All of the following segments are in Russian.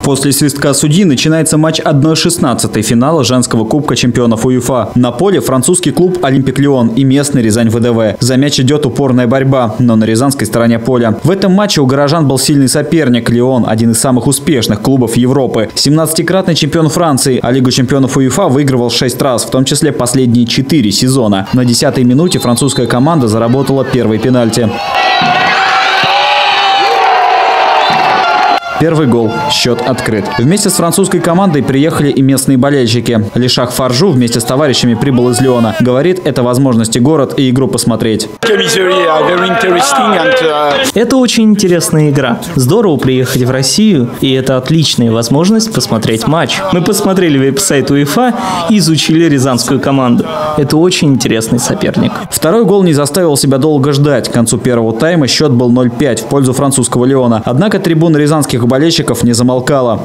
После свистка судьи начинается матч 1/16 финала женского кубка чемпионов УЕФА. На поле французский клуб «Олимпик Лион» и местный Рязань ВДВ. За мяч идет упорная борьба, но на рязанской стороне поля. В этом матче у горожан был сильный соперник. Лион – один из самых успешных клубов Европы. 17-кратный чемпион Франции, а Лигу чемпионов УЕФА выигрывал 6 раз, в том числе последние 4 сезона. На 10-й минуте французская команда заработала первый пенальти. Первый гол. Счет открыт. Вместе с французской командой приехали и местные болельщики. Лишах Фаржу вместе с товарищами прибыл из Лиона. Говорит, это возможности город и игру посмотреть. Это очень интересная игра. Здорово приехать в Россию, и это отличная возможность посмотреть матч. Мы посмотрели веб-сайт УЕФА и изучили рязанскую команду. Это очень интересный соперник. Второй гол не заставил себя долго ждать. К концу первого тайма счет был 0-5 в пользу французского Лиона. Однако трибуна рязанских болельщиков не замолкала.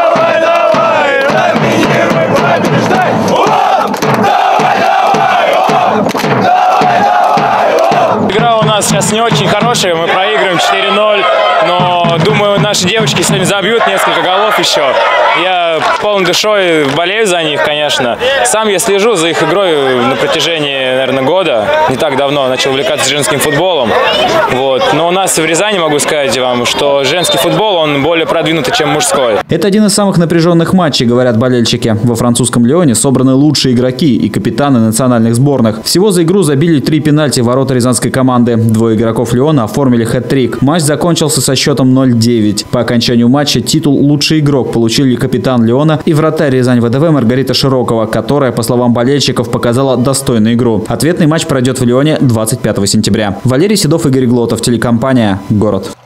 Игра у нас сейчас не очень хорошая, мы проигрываем 4-0, но думаю, наши девочки сегодня забьют несколько голов еще. Я полной душой болею за них, конечно. Сам я слежу за их игрой на протяжении, наверное, года. Не так давно начал увлекаться женским футболом. Вот. Но у нас в Рязани, могу сказать вам, что женский футбол, он более продвинутый, чем мужской. Это один из самых напряженных матчей, говорят болельщики. Во французском Лионе собраны лучшие игроки и капитаны национальных сборных. Всего за игру забили 3 пенальти в ворота рязанской команды. Двое игроков Лиона оформили хэт-трик. Матч закончился со счетом 0-9. По окончанию матча титул «Лучший игрок» получили капитан Лиона и вратарь Рязань ВДВ Маргарита Широкова, которая, по словам болельщиков, показала достойную игру. Ответный матч пройдет в Лионе 25 сентября. Валерий Седов, Игорь Глотов, телекомпания «Город».